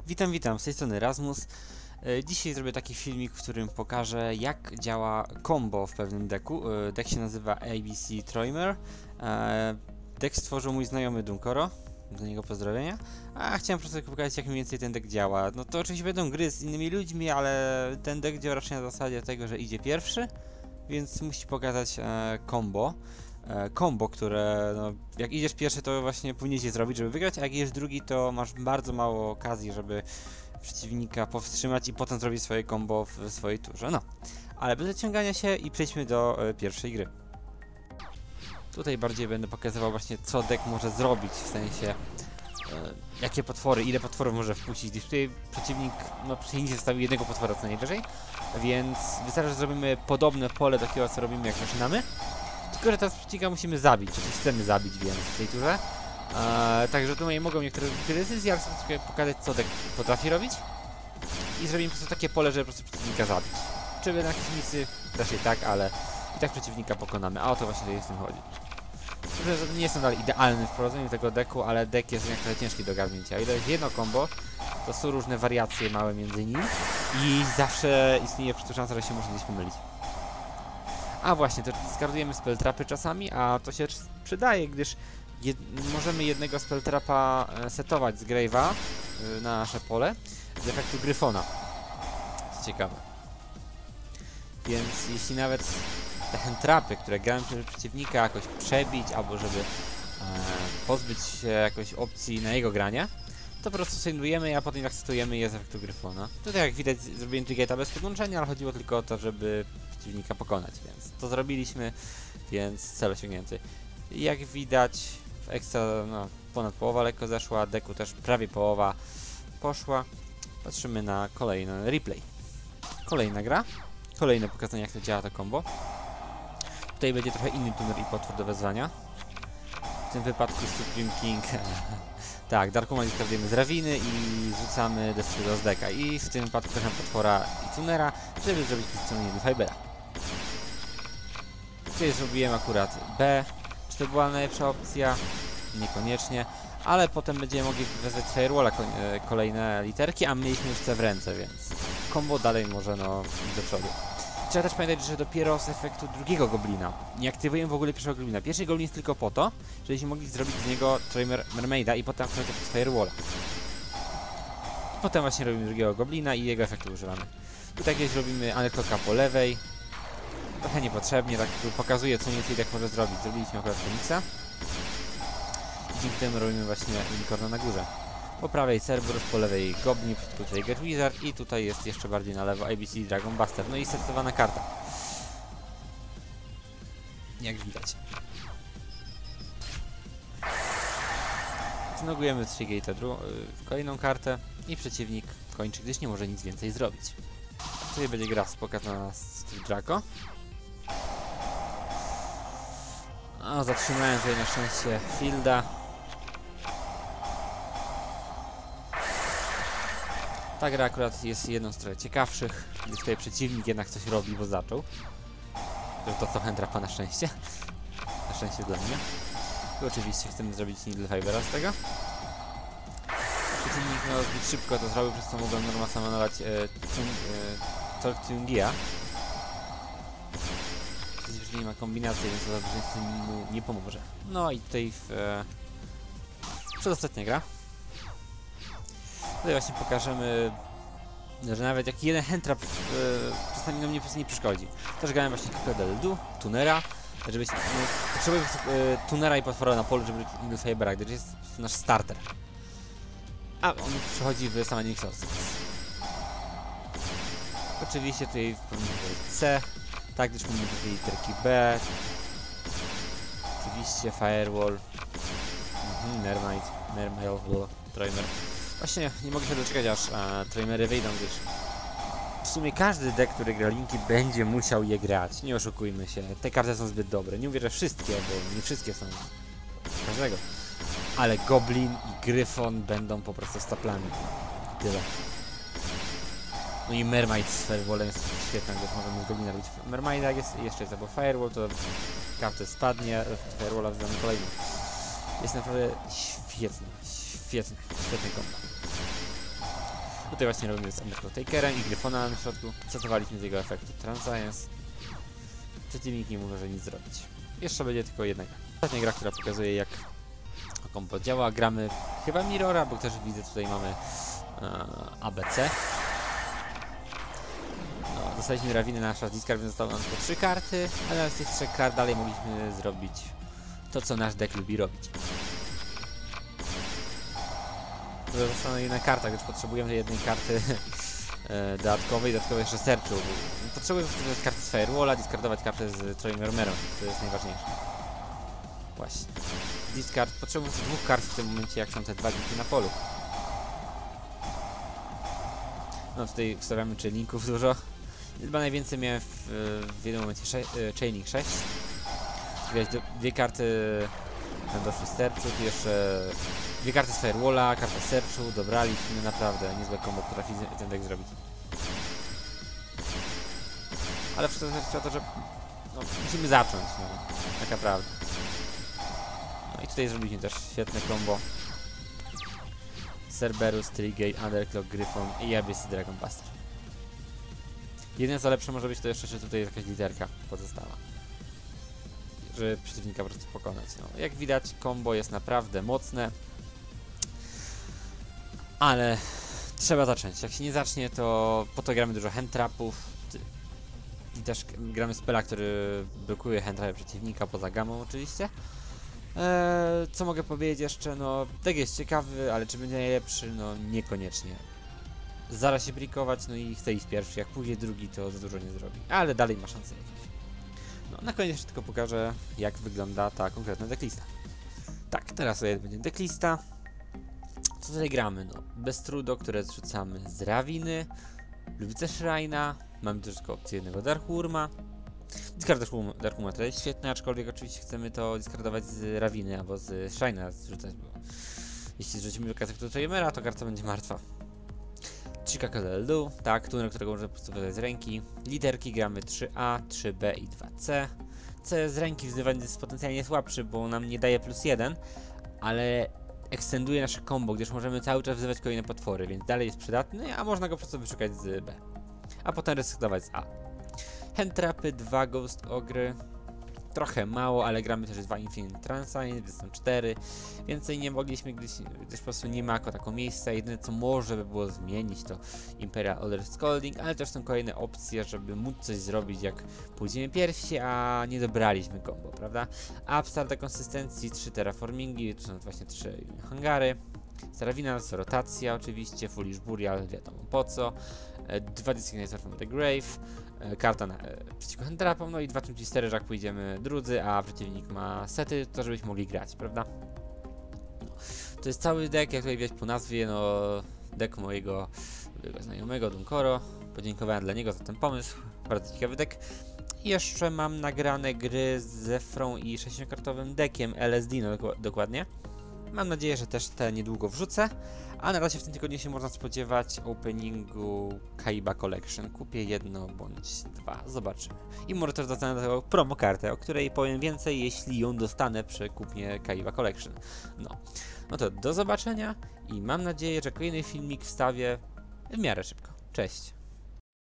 Witam, z tej strony Rasmus. Dzisiaj zrobię taki filmik, w którym pokażę, jak działa combo w pewnym deku. Deck się nazywa ABC Troimer. Deck stworzył mój znajomy Dunkoro, do niego pozdrowienia. A chciałem po prostu pokazać, jak mniej więcej ten deck działa. No to oczywiście będą gry z innymi ludźmi, ale ten deck działa raczej na zasadzie tego, że idzie pierwszy, więc musi pokazać combo. Combo, które no, jak idziesz pierwszy, to właśnie powinieneś je zrobić, żeby wygrać, a jak idziesz drugi, to masz bardzo mało okazji, żeby przeciwnika powstrzymać i potem zrobić swoje combo w swojej turze. No, ale bez zaciągania się i przejdźmy do pierwszej gry. Tutaj bardziej będę pokazywał właśnie, co deck może zrobić, w sensie jakie potwory, ile potworów może wpuścić, gdyż tutaj przeciwnik, no przeciwnik zostawił jednego potwora co najwyżej, więc wystarczy, że zrobimy podobne pole do takiego, co robimy, jak zaczynamy. Tylko że teraz przeciwnika musimy zabić, czy chcemy zabić, więc w tej turze. Także tutaj mogą niektóre decyzje, ale chcę pokazać, co deck potrafi robić. I zrobimy po prostu takie pole, żeby po prostu przeciwnika zabić. Czy na jakieś misy? Raczej tak, ale i tak przeciwnika pokonamy. A o to właśnie tutaj w tym chodzi. Że nie jestem dalej idealny w prowadzeniu tego decku, ale deck jest trochę ciężki do ogarnięcia. Ile jest jedno combo, to są różne wariacje małe między nimi i zawsze istnieje szansa, że się można gdzieś pomylić. A właśnie, to skardujemy spelltrapy czasami, a to się przydaje, gdyż możemy jednego spelltrapa setować z Grave'a na nasze pole z efektu Gryfona. To ciekawe. Więc jeśli nawet te handtrapy, które grają przeciwnika, jakoś przebić, albo żeby pozbyć się jakoś opcji na jego granie, to po prostu sejmujemy, a potem akceptujemy je z efektu Gryfona. Tutaj jak widać zrobiłem trigge'a bez podłączenia, ale chodziło tylko o to, żeby przeciwnika pokonać, więc to zrobiliśmy, więc cel osiągnięty. I jak widać w ekstra, no, ponad połowa lekko zeszła, deku też prawie połowa poszła. Patrzymy na kolejny replay. Kolejna gra, kolejne pokazanie, jak to działa to combo. Tutaj będzie trochę inny tuner i potwór do wezwania. W tym wypadku Supreme King. Tak, Darkuman skradujemy z Rawiny i rzucamy Destrudo z deka. I w tym wypadku też mam potwora i tunera, żeby zrobić pozycjonowanie do Fibera. Tutaj zrobiłem akurat B. Czy to była najlepsza opcja? Niekoniecznie. Ale potem będziemy mogli wezwać Firewalla kolejne literki, a mieliśmy już C w ręce, więc combo dalej może no iść do przodu. Trzeba też pamiętać, że dopiero z efektu drugiego goblina nie aktywujemy w ogóle pierwszego goblina. Pierwszy goblin jest tylko po to, żebyśmy mogli zrobić z niego Troimer Mermaida i potem aktywując z Firewalla. I potem właśnie robimy drugiego goblina i jego efektu używamy. Tutaj jakieś robimy Anektoka po lewej. Trochę niepotrzebnie, tak tu pokazuje, co mniej więcej tak może zrobić. Zrobiliśmy akurat Feniksa. I dzięki temu robimy właśnie Unicorna na górze. Po prawej Cerberus, po lewej Goblin, tutaj Get Wizard i tutaj jest jeszcze bardziej na lewo ABC Dragon Buster. No i setowana karta. Jak widać. Znogujemy 3 gate'a kolejną kartę i przeciwnik kończy, gdyż nie może nic więcej zrobić. Tutaj będzie gra pokazana z Draco. O, zatrzymałem tutaj na szczęście Fielda. Ta gra akurat jest jedną z trochę ciekawszych, gdyż tutaj przeciwnik jednak coś robi, bo zaczął. To co handtrapa na szczęście. Na szczęście dla mnie. Tu oczywiście chcemy zrobić Needle Fibera z tego. Przeciwnik no, zbyt szybko to zrobił, przez co mogłem normalnie samanować Tolktungia. Przecież nie ma kombinacji, więc to za mu nie pomoże. No i tutaj przedostatnia gra. Tutaj właśnie pokażemy, że nawet jak jeden handtrap czasami nam nie przeszkodzi. Też grałem właśnie Kakedeldu, tunera, żeby potrzebuję tunera i potwora na polu, żeby Needle Fibera, gdyż jest nasz starter. A on przechodzi w Summoning Sorcery. Oczywiście tutaj powinien być C, tak, gdyż mamy tutaj literki B. Oczywiście Firewall, Mermaid, Troimer. Właśnie nie mogę się doczekać, aż Troimery wyjdą, gdyż w sumie każdy deck, który gra linki, będzie musiał je grać. Nie oszukujmy się, te karty są zbyt dobre. Nie mówię, że wszystkie, bo nie wszystkie są każdego. Ale Goblin i Gryfon będą po prostu staplami. Tyle. No i Mermaid z Firewallem jest świetna, gdyż możemy z Goblina robić Mermaida, jak jest jeszcze jest albo Firewall, to kartę spadnie, Firewalla wydamy kolejną. Jest naprawdę świetny kombo. Tutaj właśnie robimy z Undertakerem i Gryfona na środku. Setowaliśmy z jego efektu Transscience. Przeciwnik nie może nic zrobić. Jeszcze będzie tylko jedna gra. Ostatnia gra, która pokazuje, jak combo działa. Gramy chyba Mirrora, bo też widzę, tutaj mamy ABC. No, dostaliśmy Rawinę na nasz discard, więc zostało nam tylko 3 karty, ale z tych 3 kart dalej mogliśmy zrobić to, co nasz deck lubi robić. Została jedna karta, gdyż potrzebujemy jednej karty dodatkowej jeszcze sercu. Potrzebujemy karty z Firewalla, discardować kartę z Troimerem, to jest najważniejsze. Właśnie. Discard, potrzebujemy 2 kart w tym momencie, jak są te 2 linki na polu. No tutaj wstawiamy linków dużo. Chyba najwięcej miałem w jednym momencie Chaining 6. Widać 2 karty doszły z sercu, tu jeszcze 2 karty z Firewalla, karta z sercu, dobraliśmy, naprawdę niezłe combo potrafi ten deck zrobić. Ale wszystko chodzi o to, że no, musimy zacząć, no, tak naprawdę. No i tutaj zrobiliśmy też świetne combo. Cerberus, Trigate, Underclock, Gryfon i ABC Dragon Buster. Jedyne co lepsze może być to jeszcze, że tutaj jakaś literka pozostała, żeby przeciwnika po prostu pokonać. No, jak widać, combo jest naprawdę mocne, ale trzeba zacząć. Jak się nie zacznie, to po to gramy dużo hand trapów i też gramy spela, który blokuje hand trapy przeciwnika, poza gamą oczywiście. Co mogę powiedzieć jeszcze? No, deck jest ciekawy, ale czy będzie najlepszy? No, niekoniecznie. Zaraz się brikować, no i chce iść pierwszy, jak pójdzie drugi, to za dużo nie zrobi, ale dalej ma szansę jakieś. No, na koniec tylko pokażę, jak wygląda ta konkretna decklista. Tak, teraz sobie będzie decklista. Co tutaj gramy? No, Bestrudo, które zrzucamy z Rawiny, Lubice Shrine'a, mamy też tylko opcję jednego Darkwurma. Discard Darkwurma to jest świetne, aczkolwiek oczywiście chcemy to discardować z Rawiny albo z Shrine'a zrzucać, bo jeśli zrzucimy kartę Troimera, to karta będzie martwa. Chica KLL, tak, tuner, którego można po prostu wydać z ręki. Literki gramy 3A, 3B i 2C. C z ręki wzywanie jest potencjalnie słabszy, bo nam nie daje +1, ale ekstenduje nasze combo, gdyż możemy cały czas wzywać kolejne potwory, więc dalej jest przydatny, a można go po prostu wyszukać z B. A potem resetować z A. Hand trapy, 2 Ghost Ogry. Trochę mało, ale gramy też 2 Infinite Transscience, więc są 4. Więcej nie mogliśmy, gdyż po prostu nie ma jako taką miejsca. Jedyne co może by było zmienić, to Imperial Order Scolding, ale też są kolejne opcje, żeby móc coś zrobić, jak pójdziemy pierwsi, a nie dobraliśmy combo, prawda? Upstart do konsystencji, 3 terraformingi, to są właśnie 3 hangary. Saravina, rotacja oczywiście, Foolish Burial, wiadomo po co. 2 Designator from the Grave, karta przeciwko handtrapom, no i 2 Twistery, że jak pójdziemy drudzy, a przeciwnik ma sety, to żebyśmy mogli grać, prawda? No, to jest cały deck, jak tutaj widać po nazwie, no deck mojego znajomego Dunkoro. Podziękowałem dla niego za ten pomysł, bardzo ciekawy deck. I jeszcze mam nagrane gry z Zefrą i 6-kartowym deckiem LSD, no dokładnie. Mam nadzieję, że też te niedługo wrzucę, a na razie w tym tygodniu się można spodziewać openingu Kaiba Collection. Kupię jedno bądź 2, zobaczymy. I może też dostanę do tego promo kartę, o której powiem więcej, jeśli ją dostanę przy kupnie Kaiba Collection. No to do zobaczenia i mam nadzieję, że kolejny filmik wstawię w miarę szybko. Cześć!